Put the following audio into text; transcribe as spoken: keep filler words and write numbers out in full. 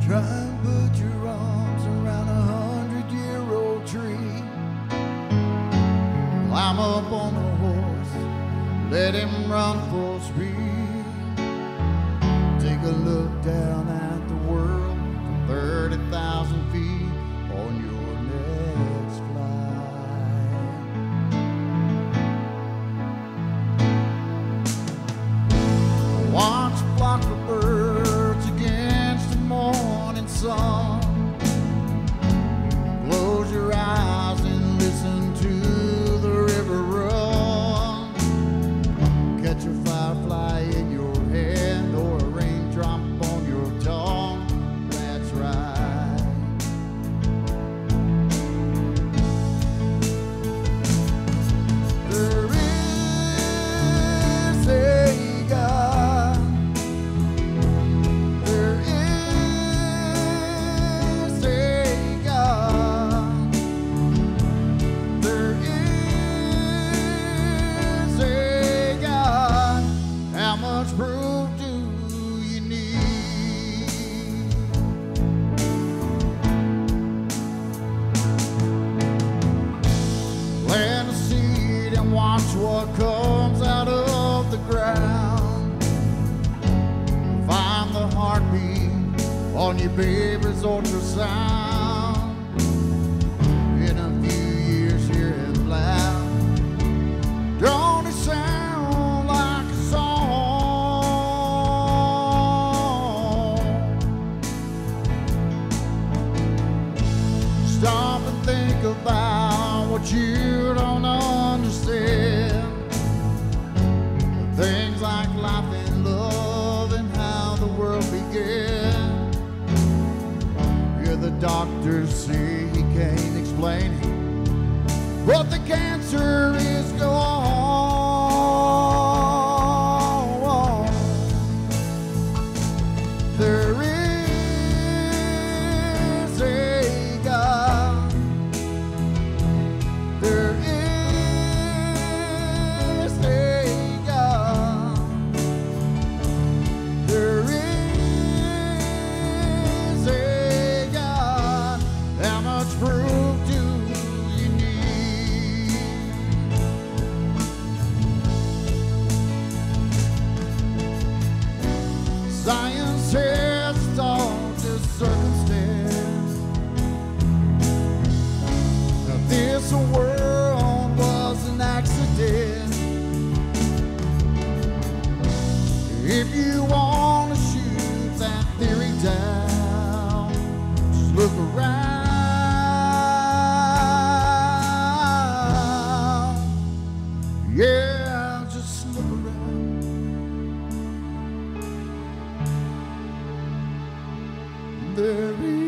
Try and put your arms around a hundred-year-old tree. Climb up on a horse, let him run full speed. Take a look down at the world from thirty thousand feet on your next flight. Watch a flock of birds against the morning sun. Close your eyes and listen to the river run. Catch a firefly in your hand or a raindrop on your tongue. That's right. There is a God. There is a God. There is a God. How much proof do you need? Plant a seed and watch what comes out of the ground. Find the heartbeat on your baby's ultrasound. In a few years, hear him laugh. Don't it sound like a song? Stop and think about what you don't understand. Things like life and love and how the world began. Hear the doctors say he can't explain it, but the cancer is gone. There is a God. There is a God. There is a God. How much proof do you need? Science says it's all just circumstance. Now this world was an accident. If you want to shoot that theory down, just look around. Yeah, just look around. There is